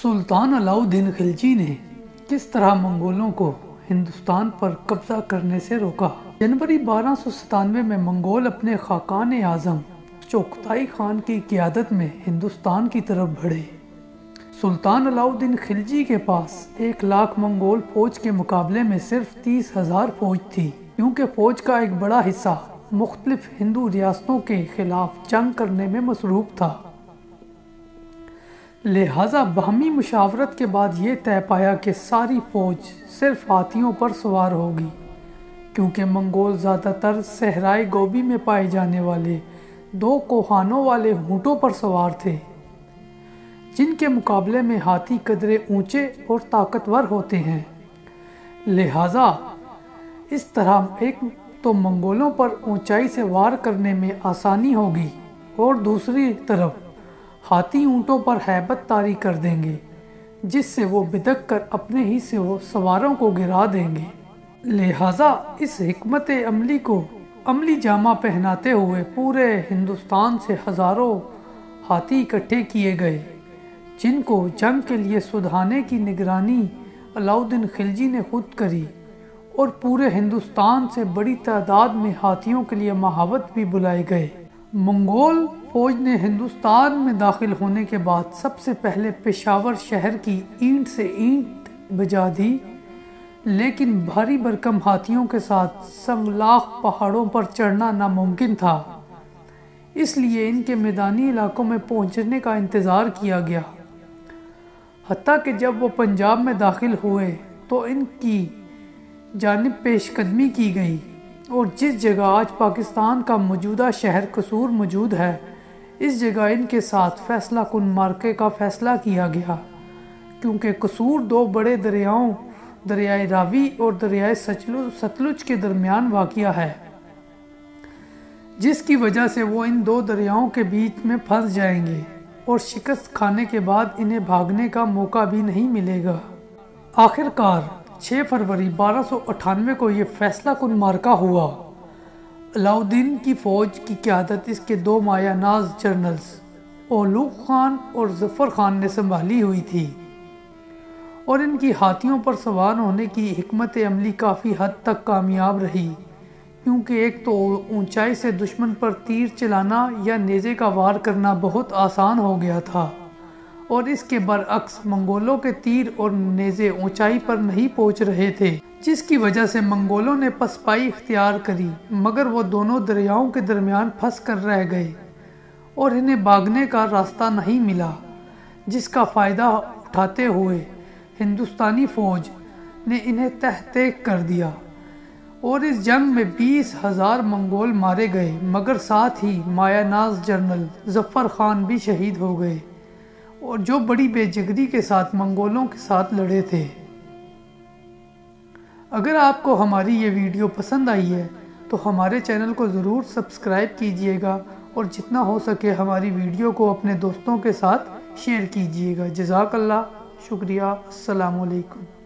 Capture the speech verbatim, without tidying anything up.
سلطان علاؤدین خلجی نے کس طرح منگولوں کو ہندوستان پر قبضہ کرنے سے روکا؟ جنوری بارہ سو ستانوے میں منگول اپنے خاقان اعظم چغتائی خان کی قیادت میں ہندوستان کی طرف بڑھے۔ سلطان علاؤدین خلجی کے پاس ایک لاکھ منگول فوج کے مقابلے میں صرف تیس ہزار فوج تھی، کیونکہ فوج کا ایک بڑا حصہ مختلف ہندو ریاستوں کے خلاف جنگ کرنے میں مصروف تھا۔ لہٰذا باہمی مشاورت کے بعد یہ طے پایا کہ ساری فوج صرف ہاتھیوں پر سوار ہوگی، کیونکہ منگول زیادہ تر صحرائے گوبی میں پائے جانے والے دو کوہانوں والے اونٹوں پر سوار تھے، جن کے مقابلے میں ہاتھی قدرے اونچے اور طاقتور ہوتے ہیں۔ لہٰذا اس طرح ایک تو منگولوں پر اونچائی سے وار کرنے میں آسانی ہوگی، اور دوسری طرف ہاتھی اونٹوں پر ہیبت طاری کر دیں گے، جس سے وہ بدک کر اپنے ہی سے وہ سواروں کو گرا دیں گے۔ لہٰذا اس حکمت عملی کو عملی جامہ پہناتے ہوئے پورے ہندوستان سے ہزاروں ہاتھی اکٹھے کیے گئے، جن کو جنگ کے لیے سدھانے کی نگرانی علاؤدین خلجی نے خود کری، اور پورے ہندوستان سے بڑی تعداد میں ہاتھیوں کے لیے محاوت بھی بلائے گئے۔ منگول فوج نے ہندوستان میں داخل ہونے کے بعد سب سے پہلے پشاور شہر کی اینٹ سے اینٹ بجا دی، لیکن بھاری بھرکم ہاتھیوں کے ساتھ سنگلاخ پہاڑوں پر چڑھنا ناممکن تھا، اس لیے ان کے میدانی علاقوں میں پہنچنے کا انتظار کیا گیا۔ حتیٰ کہ جب وہ پنجاب میں داخل ہوئے تو ان کی جانب پیش قدمی کی گئی، اور جس جگہ آج پاکستان کا موجودہ شہر قصور موجود ہے، اس جگہ ان کے ساتھ فیصلہ کن معرکے کا فیصلہ کیا گیا، کیونکہ قصور دو بڑے دریاؤں دریائے راوی اور دریائے ستلج کے درمیان واقع ہے، جس کی وجہ سے وہ ان دو دریاؤں کے بیچ میں پھنس جائیں گے، اور شکست کھانے کے بعد انہیں بھاگنے کا موقع بھی نہیں ملے گا۔ آخر کار چھ فروری بارہ سو اٹھانوے کو یہ فیصلہ کن معرکہ ہوا۔ علاؤدین کی فوج کی قیادت اس کے دو مایہ ناز جنرلز اولوغ خان اور ظفر خان نے سنبھالی ہوئی تھی، اور ان کی ہاتھیوں پر سوار ہونے کی حکمت عملی کافی حد تک کامیاب رہی، کیونکہ ایک تو اونچائی سے دشمن پر تیر چلانا یا نیزے کا وار کرنا بہت آسان ہو گیا تھا، اور اس کے برعکس منگولوں کے تیر اور نیزے اونچائی پر نہیں پہنچ رہے تھے، جس کی وجہ سے منگولوں نے پسپائی اختیار کری، مگر وہ دونوں دریاؤں کے درمیان پھنس کر رہ گئے، اور انہیں بھاگنے کا راستہ نہیں ملا، جس کا فائدہ اٹھاتے ہوئے ہندوستانی فوج نے انہیں تحت کر دیا، اور اس جنگ میں بیس ہزار منگول مارے گئے، مگر ساتھ ہی مایہ ناز جنرل ظفر خان بھی شہید ہو گئے، اور جو بڑی بے جگری کے ساتھ منگولوں کے ساتھ لڑے تھے۔ اگر آپ کو ہماری یہ ویڈیو پسند آئی ہے تو ہمارے چینل کو ضرور سبسکرائب کیجئے گا، اور جتنا ہو سکے ہماری ویڈیو کو اپنے دوستوں کے ساتھ شیئر کیجئے گا۔ جزاک اللہ، شکریہ، السلام علیکم۔